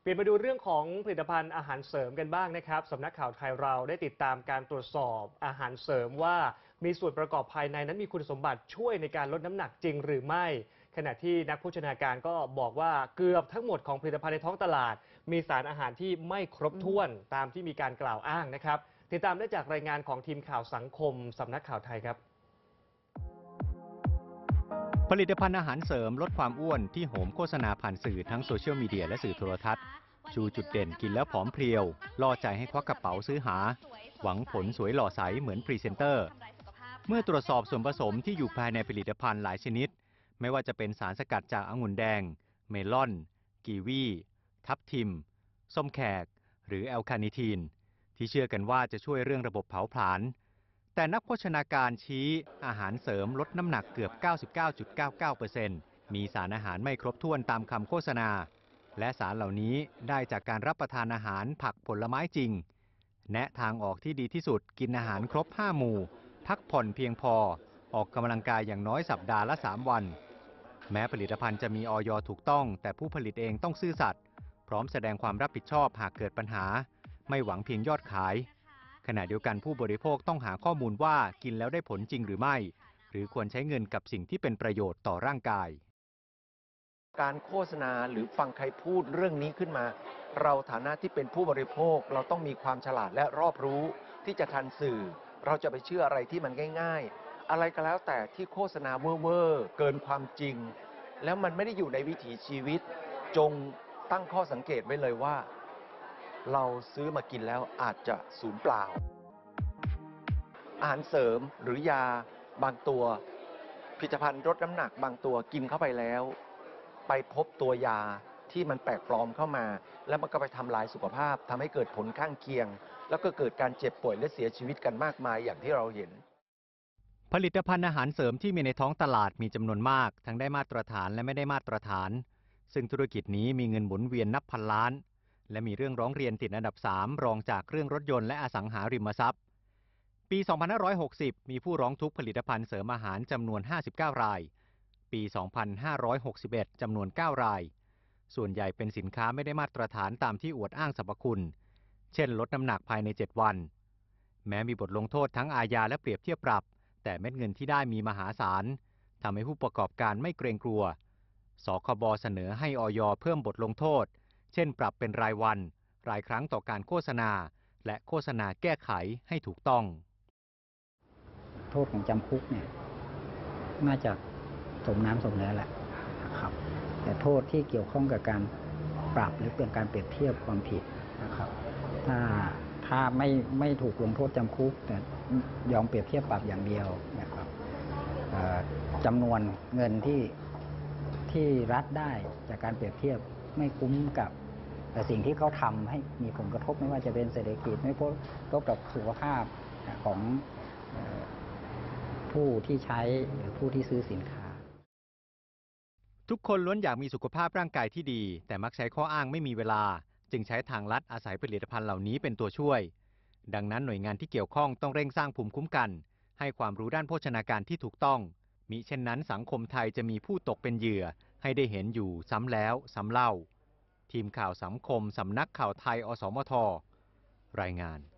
เปลี่ยนมาดูเรื่องของผลิตภัณฑ์อาหารเสริมกันบ้างนะครับสำนักข่าวไทยเราได้ติดตามการตรวจสอบอาหารเสริมว่ามีส่วนประกอบภายในนั้นมีคุณสมบัติช่วยในการลดน้ำหนักจริงหรือไม่ขณะที่นักโภชนาการก็บอกว่าเกือบทั้งหมดของผลิตภัณฑ์ในท้องตลาดมีสารอาหารที่ไม่ครบถ้วนตามที่มีการกล่าวอ้างนะครับติดตามได้จากรายงานของทีมข่าวสังคมสำนักข่าวไทยครับผลิตภัณฑ์อาหารเสริมลดความอ้วนที่โหมโฆษณาผ่านสื่อทั้งโซเชียลมีเดียและสื่อโทรทัศน์ชูจุดเด่นกินแล้วผอมเพรียวล่อใจให้ควักกระเป๋าซื้อหาหวังผลสวยหล่อใสเหมือนพรีเซนเตอร์เมื่อตรวจสอบส่วนผสมที่อยู่ภายในผลิตภัณฑ์หลายชนิดไม่ว่าจะเป็นสารสกัดจากองุ่นแดงเมลอนกีวีทับทิมส้มแขกหรือแอลคาเนิทีนที่เชื่อกันว่าจะช่วยเรื่องระบบเผาผลาญแต่นักโภชนาการชี้อาหารเสริมลดน้ำหนักเกือบ 99.99% มีสารอาหารไม่ครบถ้วนตามคำโฆษณาและสารเหล่านี้ได้จากการรับประทานอาหารผักผลไม้จริงแนะทางออกที่ดีที่สุดกินอาหารครบ5หมู่พักผ่อนเพียงพอออกกำลังกายอย่างน้อยสัปดาห์ละ3วันแม้ผลิตภัณฑ์จะมีอย.ถูกต้องแต่ผู้ผลิตเองต้องซื่อสัตย์พร้อมแสดงความรับผิดชอบหากเกิดปัญหาไม่หวังเพียงยอดขายขณะเดียวกันผู้บริโภคต้องหาข้อมูลว่ากินแล้วได้ผลจริงหรือไม่หรือควรใช้เงินกับสิ่งที่เป็นประโยชน์ต่อร่างกายการโฆษณาหรือฟังใครพูดเรื่องนี้ขึ้นมาเราฐานะที่เป็นผู้บริโภคเราต้องมีความฉลาดและรอบรู้ที่จะทันสื่อเราจะไปเชื่ออะไรที่มันง่ายๆอะไรก็แล้วแต่ที่โฆษณาเว่อร์เกินความจริงแล้วมันไม่ได้อยู่ในวิถีชีวิตจงตั้งข้อสังเกตไว้เลยว่าเราซื้อมากินแล้วอาจจะสูญเปล่าอาหารเสริมหรือยาบางตัวผลิตภัณฑ์ลดน้ำหนักบางตัวกินเข้าไปแล้วไปพบตัวยาที่มันแปลกปลอมเข้ามาแล้วมันก็ไปทำลายสุขภาพทำให้เกิดผลข้างเคียงแล้วก็เกิดการเจ็บป่วยและเสียชีวิตกันมากมายอย่างที่เราเห็นผลิตภัณฑ์อาหารเสริมที่มีในท้องตลาดมีจำนวนมากทั้งได้มาตรฐานและไม่ได้มาตรฐานซึ่งธุรกิจนี้มีเงินหมุนเวียนนับพันล้านและมีเรื่องร้องเรียนติดอันดับ3รองจากเรื่องรถยนต์และอสังหาริมทรัพย์ปี 2560 มีผู้ร้องทุกข์ผลิตภัณฑ์เสริมอาหารจำนวน 59 รายปี 2561 จำนวน 9 รายส่วนใหญ่เป็นสินค้าไม่ได้มาตรฐานตามที่อวดอ้างสรรพคุณเช่นลดน้ำหนักภายใน 7 วันแม้มีบทลงโทษทั้งอาญาและเปรียบเทียบปรับแต่เม็ดเงินที่ได้มีมหาศาลทำให้ผู้ประกอบการไม่เกรงกลัวสคบ.เสนอให้อย.เพิ่มบทลงโทษเช่นปรับเป็นรายวันรายครั้งต่อการโฆษณาและโฆษณาแก้ไขให้ถูกต้องโทษของจำคุกเนี่ยน่าจะสมน้ำสมเนื้อแหละนะครับแต่โทษที่เกี่ยวข้องกับการปรับหรือเป็นการเปรียบเทียบความผิดนะครับถ้าไม่ถูกลงโทษจำคุกแต่ยอมเปรียบเทียบปรับอย่างเดียวนะครับจำนวนเงินที่รัฐได้จากการเปรียบเทียบไม่คุ้มกับสิ่งที่เขาทำให้มีผลกระทบไม่ว่าจะเป็นเศรษฐกิจไม่กระทบกับสุขภาพของผู้ที่ใช้หรือผู้ที่ซื้อสินค้าทุกคนล้วนอยากมีสุขภาพร่างกายที่ดีแต่มักใช้ข้ออ้างไม่มีเวลาจึงใช้ทางลัดอาศัยผลิตภัณฑ์เหล่านี้เป็นตัวช่วยดังนั้นหน่วยงานที่เกี่ยวข้องต้องเร่งสร้างภูมิคุ้มกันให้ความรู้ด้านโภชนาการที่ถูกต้องมิเช่นนั้นสังคมไทยจะมีผู้ตกเป็นเหยื่อให้ได้เห็นอยู่ซ้ำแล้วซ้ำเล่าทีมข่าวสังคมสำนักข่าวไทยอสมทรายงาน